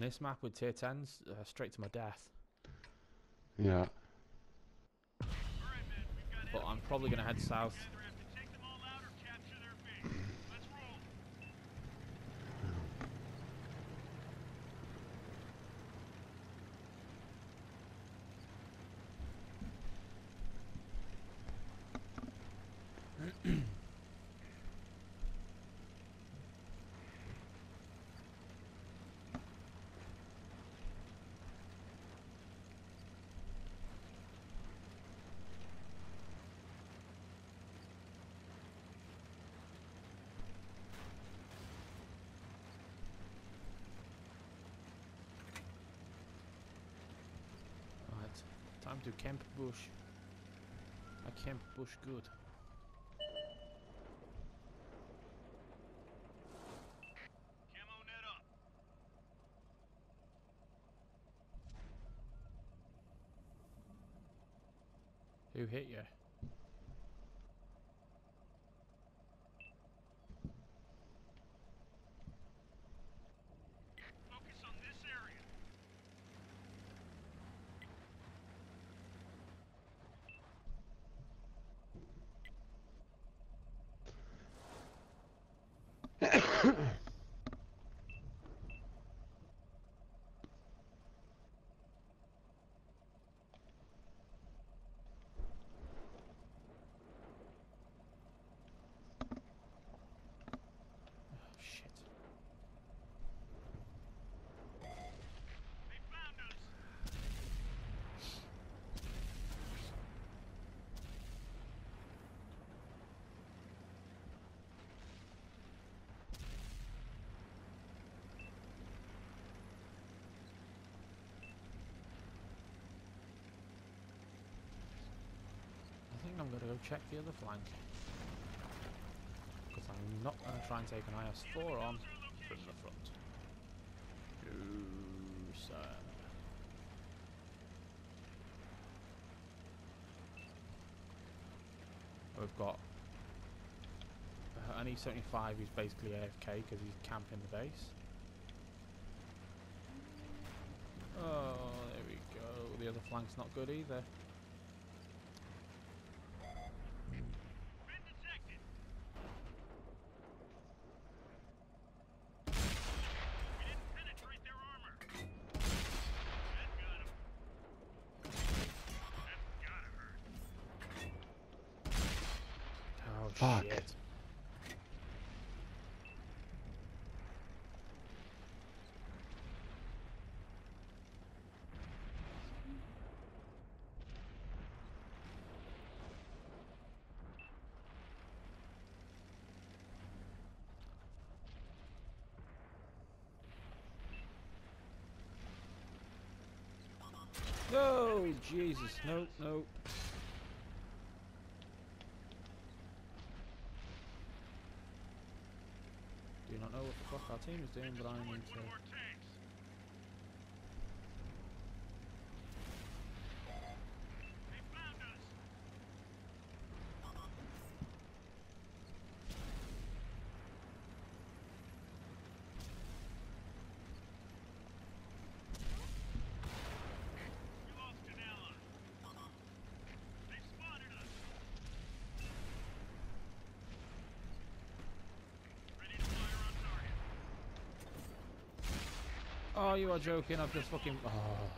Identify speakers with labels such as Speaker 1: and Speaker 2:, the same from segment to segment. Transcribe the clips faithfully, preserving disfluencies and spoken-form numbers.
Speaker 1: this map with tier tens, uh, straight to my death.
Speaker 2: Yeah.
Speaker 1: But I'm probably going to head south. Right, time to camp bush. I camp bush good.
Speaker 3: Camo net up.
Speaker 1: Who hit you?
Speaker 3: Focus on this area.
Speaker 1: Oh, shit.
Speaker 3: They found us.
Speaker 1: I think I'm going to go check the other flank. Because I'm not going to try and take an I S four on from the front. No, sir. We've got uh, an E seventy-five who's basically A F K because he's camping the base. Oh, there we go. The other flank's not good either.
Speaker 3: Been detected. We didn't penetrate their armor. That got him. That's gotta hurt.
Speaker 1: Oh,
Speaker 2: Fuck.
Speaker 1: shit. No, Jesus, no, no. Do not know what the fuck our team is doing, but I need
Speaker 3: One
Speaker 1: to.
Speaker 3: of our tanks. They found us. We lost an ally. They spotted us. Ready to fire on target.
Speaker 1: Oh, you are joking. I've just fucking. Oh.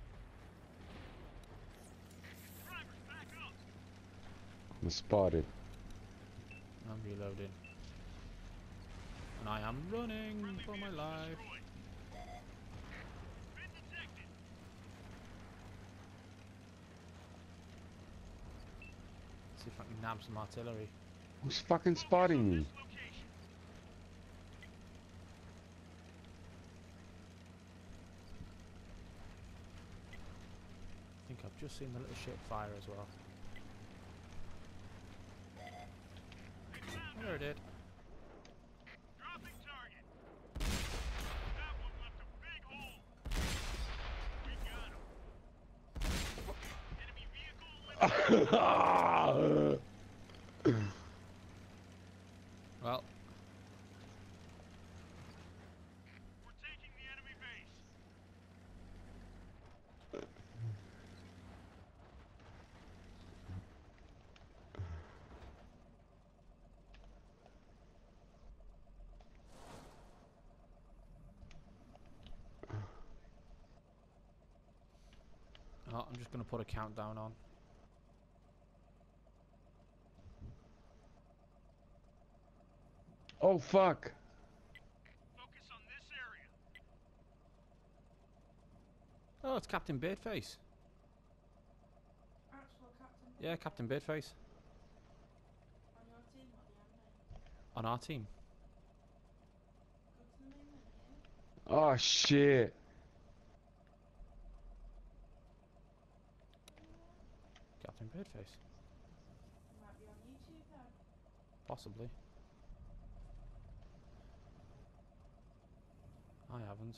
Speaker 3: Drivers, back up.
Speaker 2: I'm spotted.
Speaker 1: I'm reloading. And I am running for my life.
Speaker 3: Destroyed. Been detected.
Speaker 1: See if I can nab some artillery.
Speaker 2: Who's fucking spotting me?
Speaker 3: This location.
Speaker 1: I think I've just seen the little ship fire as well.
Speaker 3: They found
Speaker 1: There
Speaker 3: us.
Speaker 1: it did.
Speaker 3: Dropping target. That one left a big hole. We got him. Enemy vehicle eliminated.
Speaker 1: Well,
Speaker 3: We're taking the enemy base.
Speaker 1: gonna put a countdown on.
Speaker 2: Oh fuck!
Speaker 3: Focus on this area.
Speaker 1: Oh, it's Captain Beardface.
Speaker 4: Actual Captain
Speaker 1: Yeah, Captain Beardface.
Speaker 4: on your team or the enemy?
Speaker 1: On our team.
Speaker 4: Go to the main menu.
Speaker 2: Oh shit!
Speaker 1: Captain Beardface.
Speaker 4: You might be on YouTube then.
Speaker 1: Possibly. I haven't.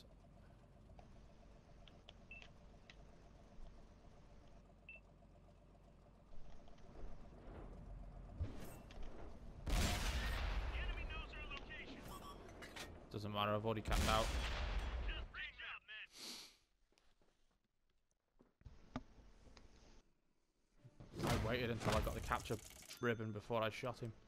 Speaker 3: The enemy knows our location.
Speaker 1: Doesn't matter, I've already capped out.
Speaker 3: Just reach out, men.
Speaker 1: I waited until I got the capture ribbon before I shot him.